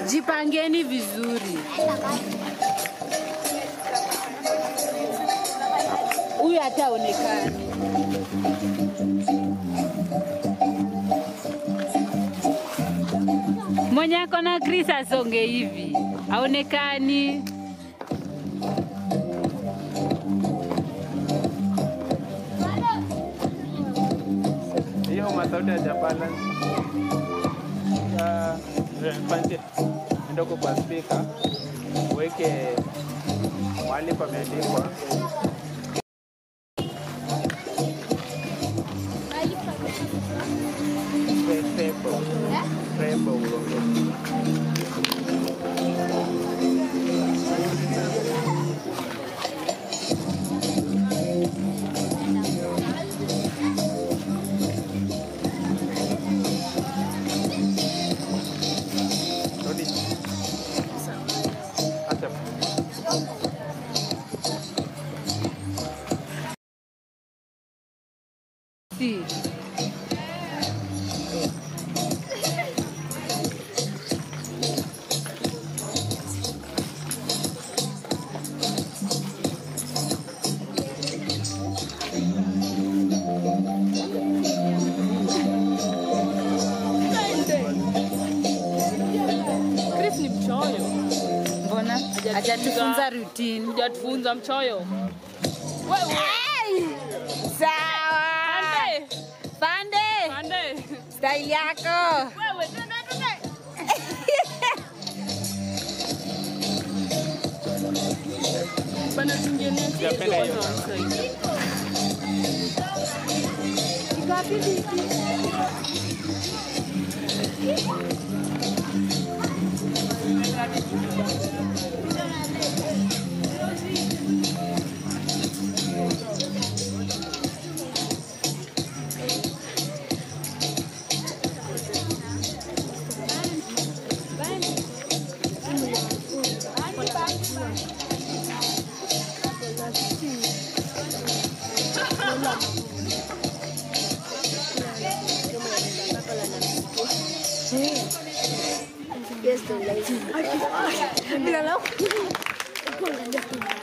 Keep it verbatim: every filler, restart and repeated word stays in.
Jipangeni vizuri. Huyu hataonekana. Mwenye ako na Chris asonge hivi. Haonekani. Hiyo masauti ya Japana. Ya pande ndogo kwa speaker. Weke wali pameandikwa. Rainbow. Rainbow. Si. Chris ni mchoyo. Mbona? Hajatufunza routine. Hajatufunza mchoyo. Wewe. Sawa. Pande. Pande. Pande. Style yako. Wewe, twende twende. Bana tungene Japenda hiyo. Ikapi vipi? Yes, the lazy. Bila lau.